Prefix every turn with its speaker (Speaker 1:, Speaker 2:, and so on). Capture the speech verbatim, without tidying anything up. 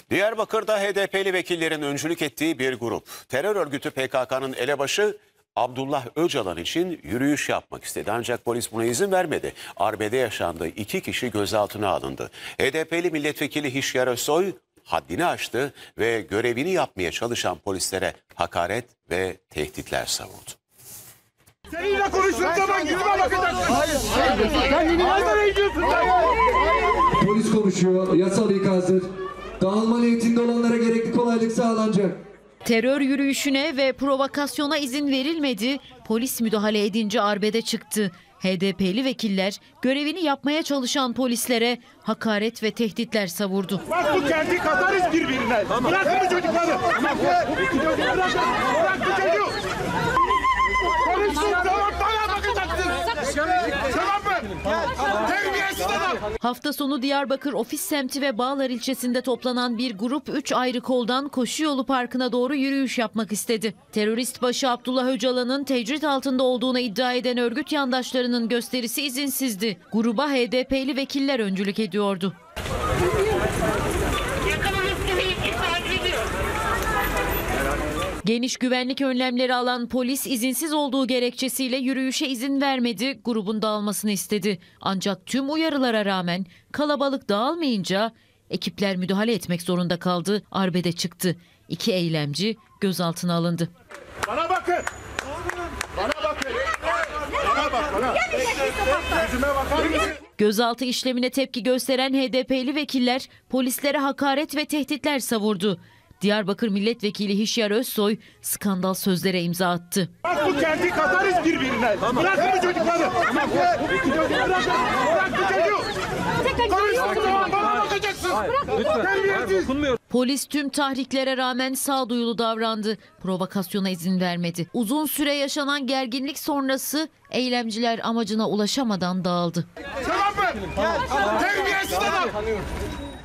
Speaker 1: Diyarbakır'da H D P'li vekillerin öncülük ettiği bir grup, terör örgütü P K K'nın elebaşı Abdullah Öcalan için yürüyüş yapmak istedi. Ancak polis buna izin vermedi. Arbede yaşandı. İki kişi gözaltına alındı. H D P'li milletvekili Hişyar Özsoy haddini aştı ve görevini yapmaya çalışan polislere hakaret ve tehditler savurdu.
Speaker 2: Seninle konuştuğum zaman yüzüme bakacaksın. Hayır, hayır. Kendini nereye gidiyorsun sen?
Speaker 3: Polis konuşuyor, yasal ikazdır. Dağılma niyetinde olanlara gerekli kolaylık sağlanacak.
Speaker 4: Terör yürüyüşüne ve provokasyona izin verilmedi. Polis müdahale edince arbede çıktı. H D P'li vekiller görevini yapmaya çalışan polislere hakaret ve tehditler savurdu.
Speaker 2: Bak bu kendi katarız birbirine. Tamam. Bırakın bu çocukları. Tamam. Bırak bu çocuğu. Bırak bu çocuğu. Konuşsun tamam bana bakacaksın. Tamam mı? Terbiyesiz adam.
Speaker 4: Hafta sonu Diyarbakır Ofis semti ve Bağlar ilçesinde toplanan bir grup üç ayrı koldan Koşuyolu Parkı'na doğru yürüyüş yapmak istedi. Terörist başı Abdullah Öcalan'ın tecrit altında olduğunu iddia eden örgüt yandaşlarının gösterisi izinsizdi. Gruba H D P'li vekiller öncülük ediyordu. Geniş güvenlik önlemleri alan polis izinsiz olduğu gerekçesiyle yürüyüşe izin vermedi, grubun dağılmasını istedi. Ancak tüm uyarılara rağmen kalabalık dağılmayınca ekipler müdahale etmek zorunda kaldı, arbede çıktı. İki eylemci gözaltına alındı.
Speaker 2: Bana bakın. Bana bakın. Bana bak bana. Yüzüme bakar mısın?
Speaker 4: Gözaltı işlemine tepki gösteren H D P'li vekiller polislere hakaret ve tehditler savurdu. Diyarbakır Milletvekili Hişyar Özsoy skandal sözlere imza attı.
Speaker 2: Bak bu kendi katarız birbirine. Tamam. Bırakın bu çocukları. Tamam. Bırak bu çocuğu. Konuşsun tamam bana bakacaksın. Terbiyesiz.
Speaker 4: Polis tüm tahriklere rağmen sağduyulu davrandı. Provokasyona izin vermedi. Uzun süre yaşanan gerginlik sonrası eylemciler amacına ulaşamadan dağıldı.
Speaker 2: Tamam mı? Terbiyesiz adam.